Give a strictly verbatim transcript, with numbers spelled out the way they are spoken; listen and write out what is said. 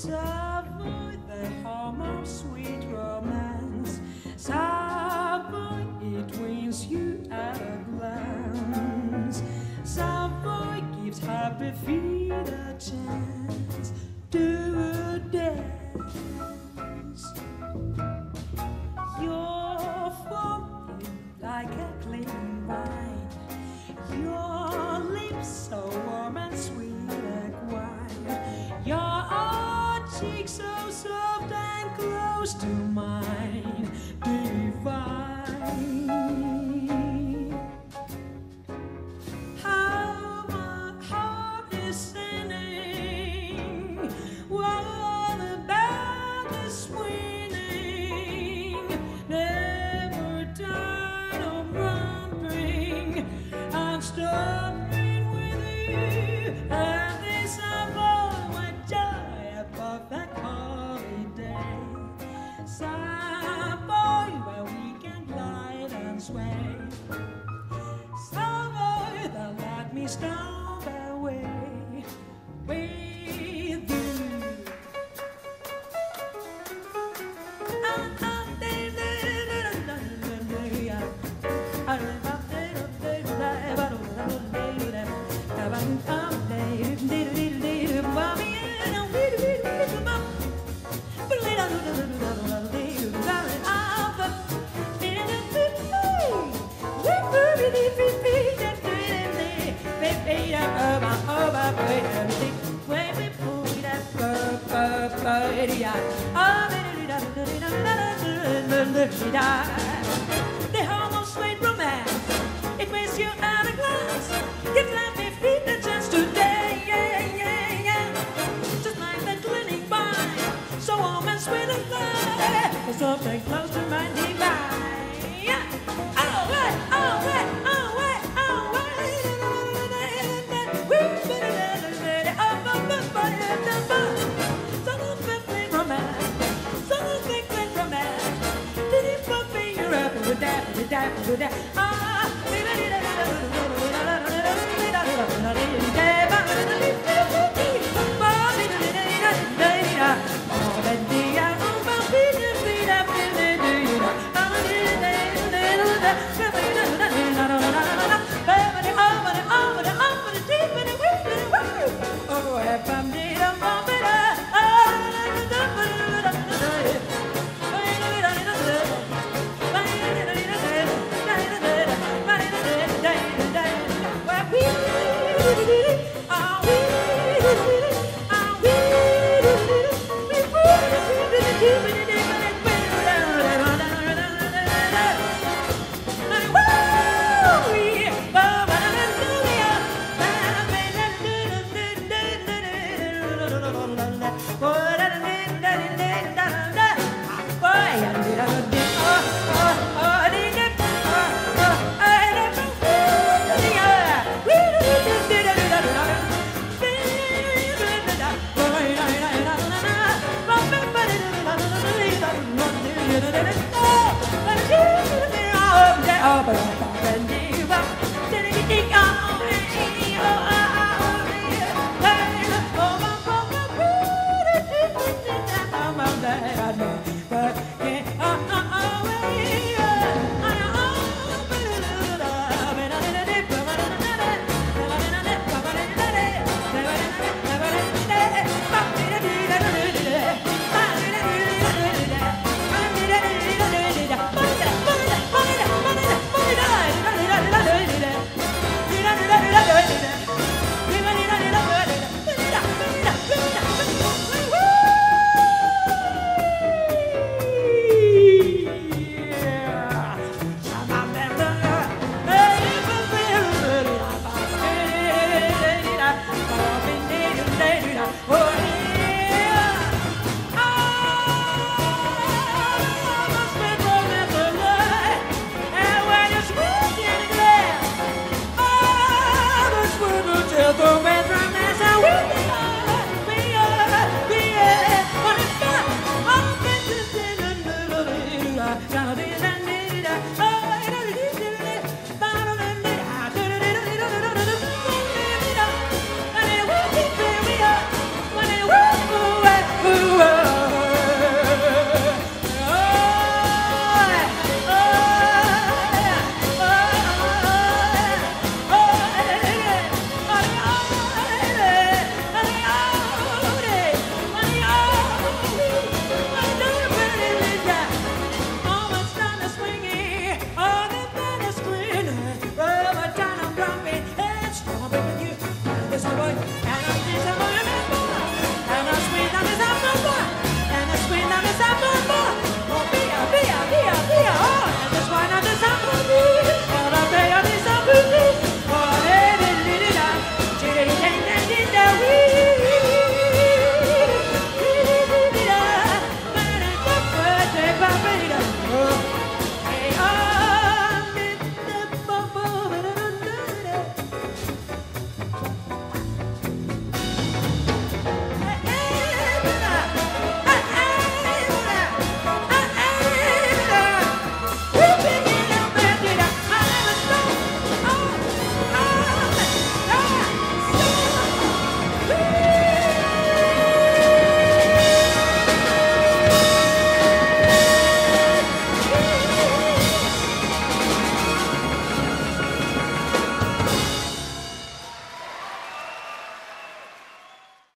Savoy, the home of sweet romance. Savoy, it wins you at a glance. Savoy gives happy feet a chance to dance. You're flowing like a clean wine. Your lips so warm and sweet like wine. Your cheeks so soft and close to mine, divine. How my heart is singing, while the band is swinging, never tired of romping and stomping with you. And this Savoy with joy, a perfect holiday. Savoy, where we can glide and sway. Savoy, that let me stomp away with you. The home of sweet romance, it makes you at a glance. Give life a feet a chance today, yeah, yeah, yeah. Just like that glittering vine, so warm and sweet and fly. There's something close to my divine. Yeah. Oh, wait, oh, wait, oh, wait, oh, wait. So long with sweet romance, so long with sweet romance. Did it put me up with that, with that, with that? Ah,